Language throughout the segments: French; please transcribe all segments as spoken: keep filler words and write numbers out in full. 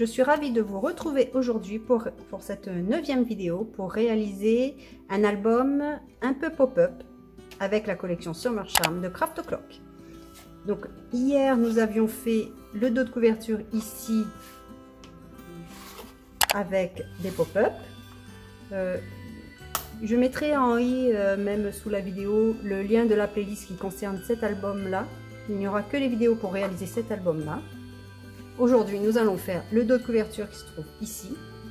Je suis ravie de vous retrouver aujourd'hui pour, pour cette neuvième vidéo pour réaliser un album un peu pop-up avec la collection Summer Charm de Craft O'Clock. Donc hier nous avions fait le dos de couverture ici avec des pop-up. Euh, je mettrai en i euh, même sous la vidéo le lien de la playlist qui concerne cet album là. Il n'y aura que les vidéos pour réaliser cet album là. Aujourd'hui nous allons faire le dos de couverture qui se trouve ici.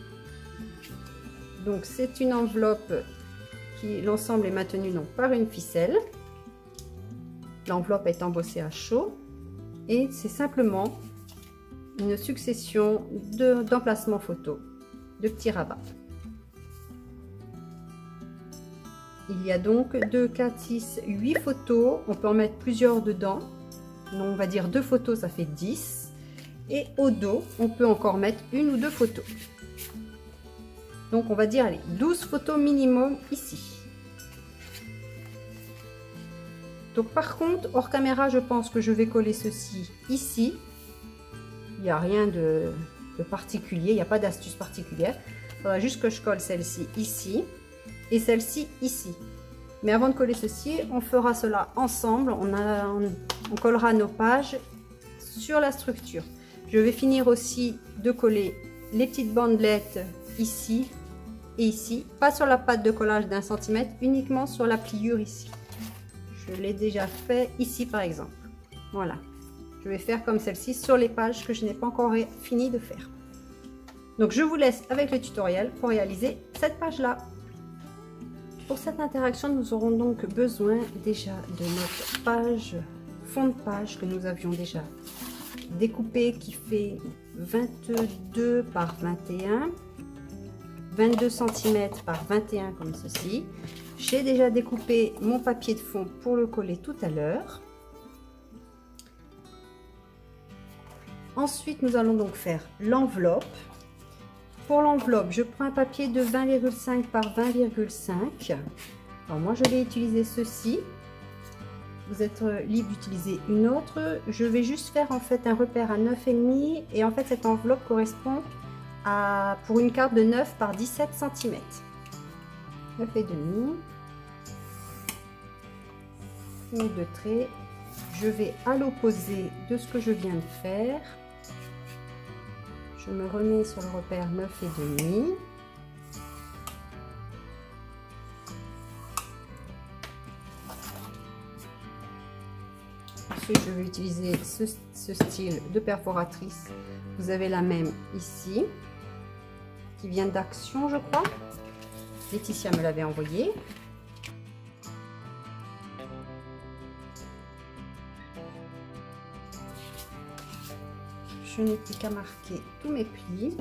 Donc c'est une enveloppe qui l'ensemble est maintenu donc par une ficelle. L'enveloppe est embossée à chaud et c'est simplement une succession d'emplacements photos, de petits rabats. Il y a donc deux, quatre, six, huit photos. On peut en mettre plusieurs dedans. Donc on va dire deux photos, ça fait dix. Et au dos, on peut encore mettre une ou deux photos. Donc on va dire allez, douze photos minimum ici. Donc par contre, hors caméra, je pense que je vais coller ceci ici. Il n'y a rien de, de particulier, il n'y a pas d'astuce particulière. Il faudra juste que je colle celle-ci ici et celle-ci ici. Mais avant de coller ceci, on fera cela ensemble. On, a, on, on collera nos pages sur la structure. Je vais finir aussi de coller les petites bandelettes ici et ici. Pas sur la pâte de collage d'un centimètre, uniquement sur la pliure ici. Je l'ai déjà fait ici par exemple. Voilà. Je vais faire comme celle-ci sur les pages que je n'ai pas encore fini de faire. Donc je vous laisse avec le tutoriel pour réaliser cette page-là. Pour cette interaction, nous aurons donc besoin déjà de notre page, fond de page que nous avions déjà découpé qui fait vingt-deux par vingt et un, vingt-deux centimètres par vingt et un comme ceci. J'ai déjà découpé mon papier de fond pour le coller tout à l'heure. Ensuite, nous allons donc faire l'enveloppe. Pour l'enveloppe, je prends un papier de vingt virgule cinq par vingt virgule cinq. Alors moi, je vais utiliser ceci. Vous êtes libre d'utiliser une autre. Je vais juste faire en fait un repère à neuf virgule cinq et en fait cette enveloppe correspond à pour une carte de neuf par dix-sept centimètres. neuf virgule cinq. Et de traits. Je vais à l'opposé de ce que je viens de faire. Je me remets sur le repère neuf virgule cinq. Ensuite, je vais utiliser ce, ce style de perforatrice. Vous avez la même ici, qui vient d'Action, je crois. Laetitia me l'avait envoyé. Je n'ai plus qu'à marquer tous mes plis.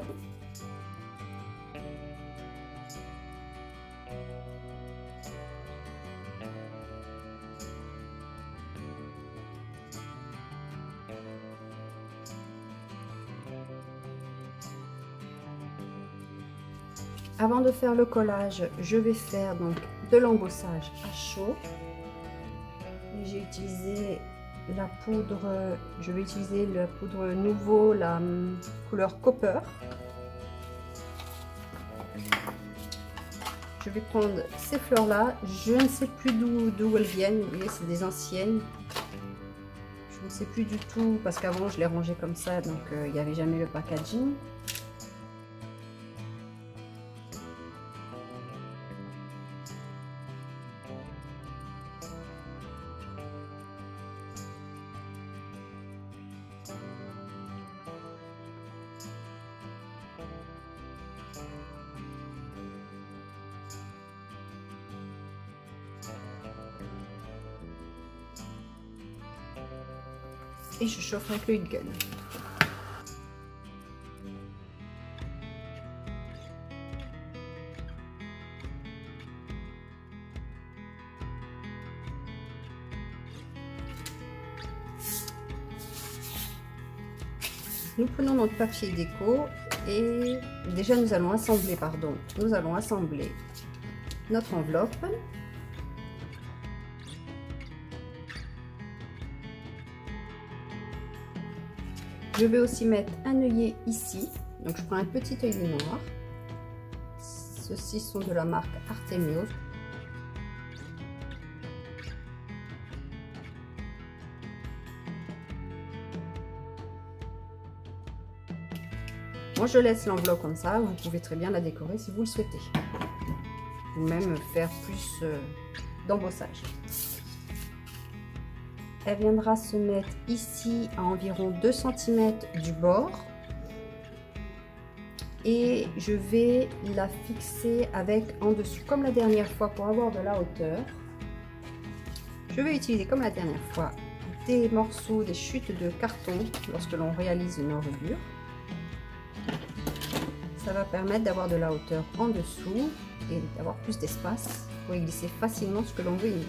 Avant de faire le collage, je vais faire donc de l'embossage à chaud. J'ai utilisé la poudre, je vais utiliser la poudre Nouveau, la couleur Copper. Je vais prendre ces fleurs là, je ne sais plus d'où elles viennent, vous voyez c'est des anciennes. Je ne sais plus du tout parce qu'avant je les rangeais comme ça, donc euh, il n'y avait jamais le packaging. Et je chauffe avec le heat gun. Nous prenons notre papier déco et déjà nous allons assembler, pardon, nous allons assembler notre enveloppe. Je vais aussi mettre un œillet ici, Donc je prends un petit œillet noir. Ceux-ci sont de la marque Artemios. Moi je laisse l'enveloppe comme ça, vous pouvez très bien la décorer si vous le souhaitez. Ou même faire plus euh, d'embossage. Elle viendra se mettre ici à environ deux centimètres du bord. Et je vais la fixer avec en dessous, comme la dernière fois, pour avoir de la hauteur. Je vais utiliser comme la dernière fois des morceaux, des chutes de carton lorsque l'on réalise une enrobure. Ça va permettre d'avoir de la hauteur en dessous et d'avoir plus d'espace pour y glisser facilement ce que l'on veut y mettre.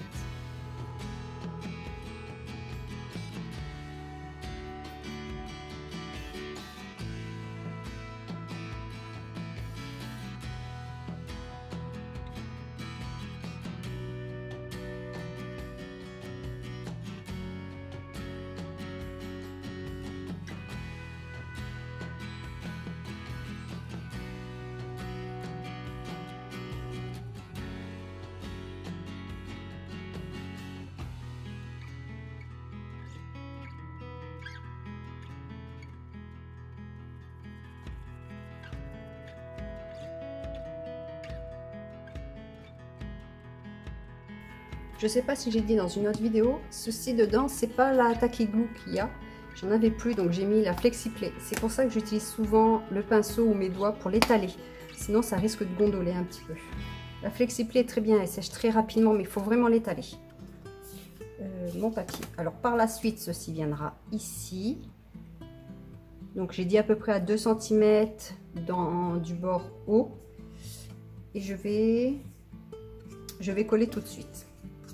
Je sais pas si j'ai dit dans une autre vidéo, ceci dedans, c'est pas la Tacky Glue qu'il y a. J'en avais plus, donc j'ai mis la FlexiPlay. C'est pour ça que j'utilise souvent le pinceau ou mes doigts pour l'étaler. Sinon, ça risque de gondoler un petit peu. La FlexiPlay est très bien, elle sèche très rapidement, mais il faut vraiment l'étaler. Euh, mon papier. Alors, par la suite, ceci viendra ici. Donc, j'ai dit à peu près à deux centimètres dans, du bord haut. Et je vais, je vais coller tout de suite.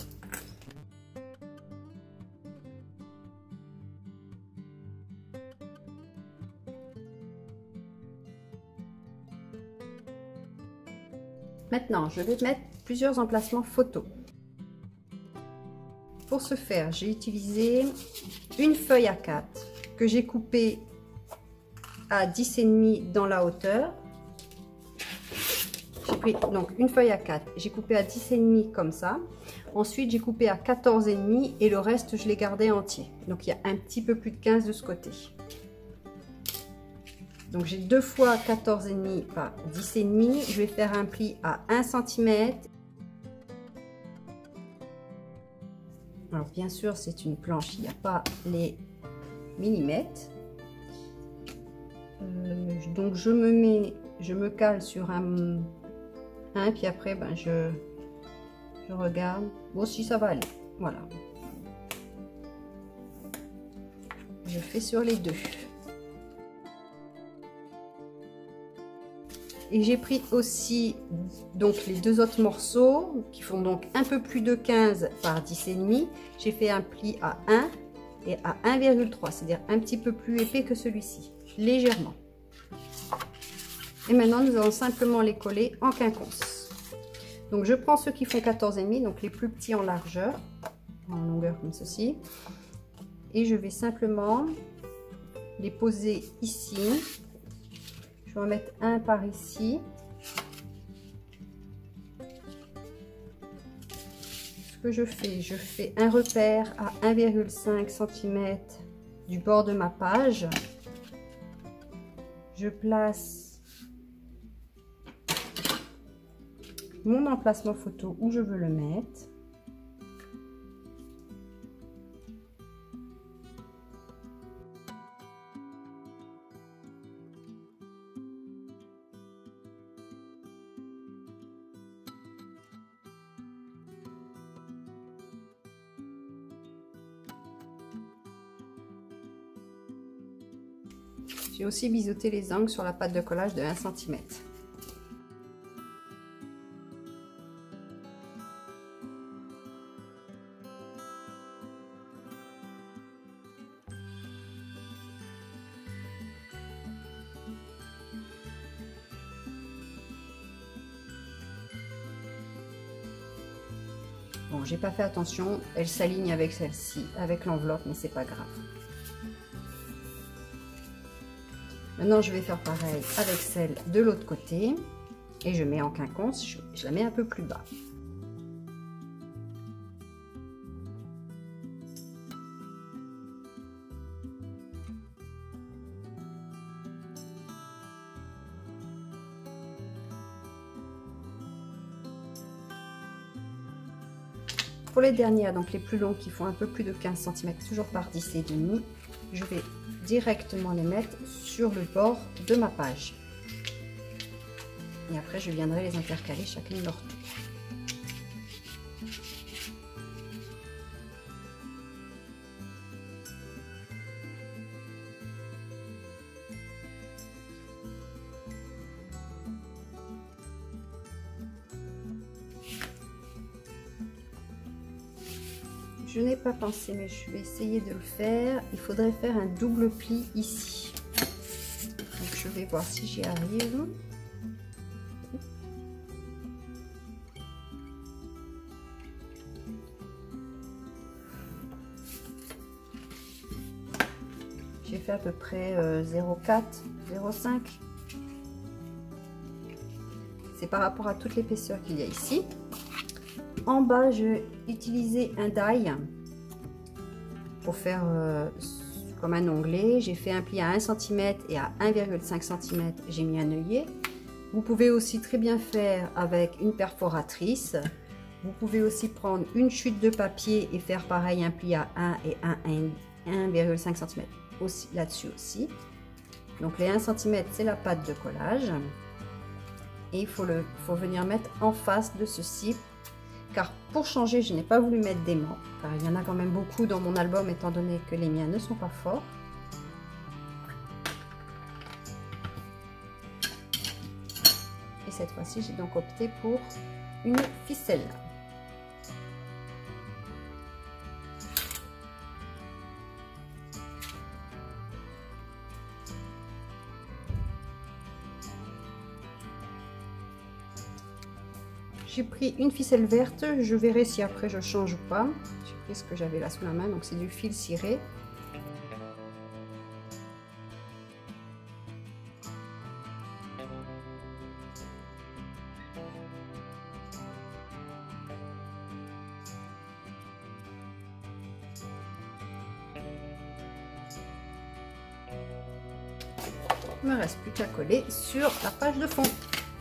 Maintenant, je vais mettre plusieurs emplacements photos. Pour ce faire, j'ai utilisé une feuille A quatre que j'ai coupée à dix virgule cinq dans la hauteur. J'ai pris donc une feuille A quatre, j'ai coupé à dix virgule cinq comme ça. Ensuite, j'ai coupé à quatorze virgule cinq et le reste, je l'ai gardé entier. Donc, il y a un petit peu plus de quinze de ce côté. Donc j'ai deux fois quatorze virgule cinq par dix virgule cinq. Je vais faire un pli à un centimètre. Alors bien sûr, c'est une planche, il n'y a pas les millimètres. Euh, donc je me mets, je me cale sur un, un puis après ben je, je regarde. Bon, si ça va aller, voilà. Je fais sur les deux. Et j'ai pris aussi donc les deux autres morceaux qui font donc un peu plus de quinze par dix virgule cinq. J'ai fait un pli à un et à un virgule trois, c'est-à-dire un petit peu plus épais que celui-ci, légèrement. Et maintenant, nous allons simplement les coller en quinconce. Donc, je prends ceux qui font quatorze virgule cinq, donc les plus petits en largeur, en longueur comme ceci. Et je vais simplement les poser ici. Je vais en mettre un par ici. Ce que je fais, je fais un repère à un virgule cinq centimètres du bord de ma page. Je place mon emplacement photo où je veux le mettre. J'ai aussi biseauté les angles sur la pâte de collage de un centimètre. Bon, j'ai pas fait attention, elle s'aligne avec celle-ci, avec l'enveloppe, mais c'est pas grave. Maintenant, je vais faire pareil avec celle de l'autre côté. Et je mets en quinconce, je, je la mets un peu plus bas. Pour les dernières, donc les plus longues qui font un peu plus de quinze centimètres, toujours par dix et demi, je vais directement les mettre sur le bord de ma page. Et après, je viendrai les intercaler chacune leur tour. Je n'ai pas pensé, mais je vais essayer de le faire. Il faudrait faire un double pli ici. Donc je vais voir si j'y arrive. J'ai fait à peu près euh, zéro virgule quatre, zéro virgule cinq. C'est par rapport à toute l'épaisseur qu'il y a ici. En bas, je vais utiliser un die pour faire euh, comme un onglet. J'ai fait un pli à un centimètre et à un virgule cinq centimètres, j'ai mis un œillet. Vous pouvez aussi très bien faire avec une perforatrice. Vous pouvez aussi prendre une chute de papier et faire pareil, un pli à un et un virgule cinq centimètres aussi là-dessus aussi. Donc les un centimètre, c'est la pâte de collage. Et il faut, le, faut venir mettre en face de ceci. Car pour changer, je n'ai pas voulu mettre d'aimant, car il y en a quand même beaucoup dans mon album, étant donné que les miens ne sont pas forts. Et cette fois-ci, j'ai donc opté pour une ficelle. J'ai pris une ficelle verte, je verrai si après je change ou pas. J'ai pris ce que j'avais là sous la main, donc c'est du fil ciré. Il ne me reste plus qu'à coller sur la page de fond.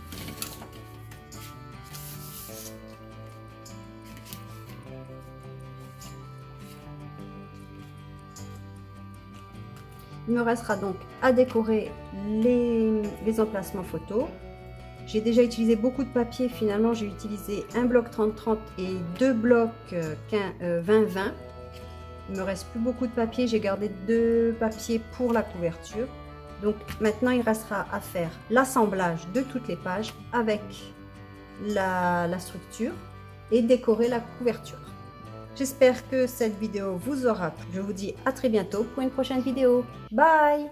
Il me restera donc à décorer les, les emplacements photos. J'ai déjà utilisé beaucoup de papier. Finalement, j'ai utilisé un bloc trente trente et deux blocs vingt vingt. Il me reste plus beaucoup de papier. J'ai gardé deux papiers pour la couverture. Donc maintenant, il restera à faire l'assemblage de toutes les pages avec la, la structure et décorer la couverture. J'espère que cette vidéo vous aura plu. Je vous dis à très bientôt pour une prochaine vidéo. Bye!